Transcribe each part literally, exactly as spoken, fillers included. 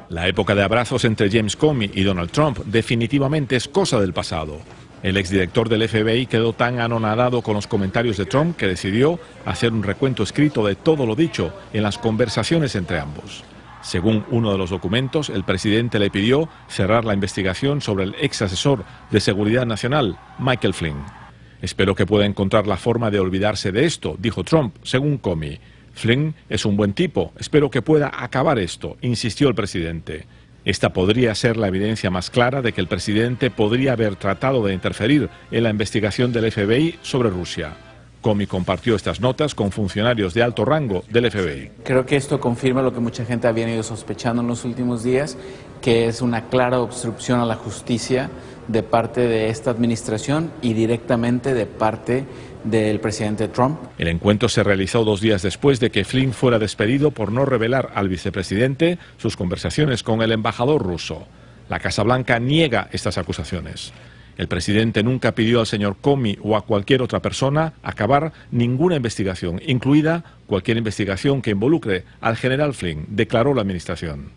La época de abrazos entre James Comey y Donald Trump definitivamente es cosa del pasado. El exdirector del F B I quedó tan anonadado con los comentarios de Trump que decidió hacer un recuento escrito de todo lo dicho en las conversaciones entre ambos. Según uno de los documentos, el presidente le pidió cerrar la investigación sobre el ex asesor de Seguridad Nacional, Michael Flynn. Espero que pueda encontrar la forma de olvidarse de esto, dijo Trump, según Comey. Flynn es un buen tipo, espero que pueda acabar esto, insistió el presidente. Esta podría ser la evidencia más clara de que el presidente podría haber tratado de interferir en la investigación del F B I sobre Rusia. Comey compartió estas notas con funcionarios de alto rango del F B I. Creo que esto confirma lo que mucha gente ha venido sospechando en los últimos días, que es una clara obstrucción a la justicia de parte de esta administración y directamente de parte del presidente Trump. El encuentro se realizó dos días después de que Flynn fuera despedido por no revelar al vicepresidente sus conversaciones con el embajador ruso. La Casa Blanca niega estas acusaciones. El presidente nunca pidió al señor Comey o a cualquier otra persona acabar ninguna investigación, incluida cualquier investigación que involucre al general Flynn, declaró la administración.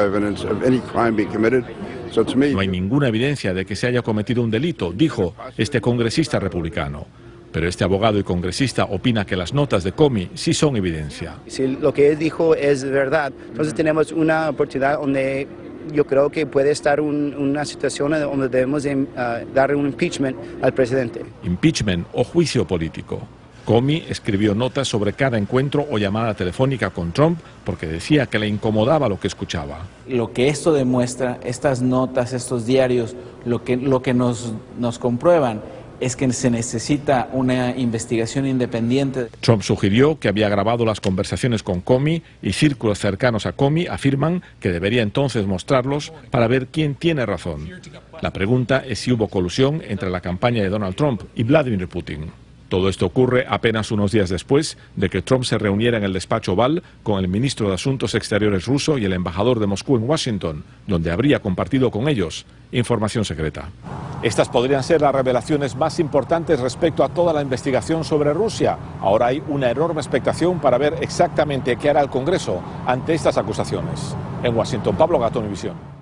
No hay ninguna evidencia de que se haya cometido un delito, dijo este congresista republicano. Pero este abogado y congresista opina que las notas de Comey sí son evidencia. Si lo que él dijo es verdad, entonces tenemos una oportunidad donde yo creo que puede estar un, una situación donde debemos de, uh, dar un impeachment al presidente. Impeachment o juicio político. Comey escribió notas sobre cada encuentro o llamada telefónica con Trump porque decía que le incomodaba lo que escuchaba. Lo que esto demuestra, estas notas, estos diarios, lo que, lo que nos, nos comprueban es que se necesita una investigación independiente. Trump sugirió que había grabado las conversaciones con Comey y círculos cercanos a Comey afirman que debería entonces mostrarlos para ver quién tiene razón. La pregunta es si hubo colusión entre la campaña de Donald Trump y Vladimir Putin. Todo esto ocurre apenas unos días después de que Trump se reuniera en el despacho Oval con el ministro de Asuntos Exteriores ruso y el embajador de Moscú en Washington, donde habría compartido con ellos información secreta. Estas podrían ser las revelaciones más importantes respecto a toda la investigación sobre Rusia. Ahora hay una enorme expectación para ver exactamente qué hará el Congreso ante estas acusaciones. En Washington, Pablo Gato, Univisión.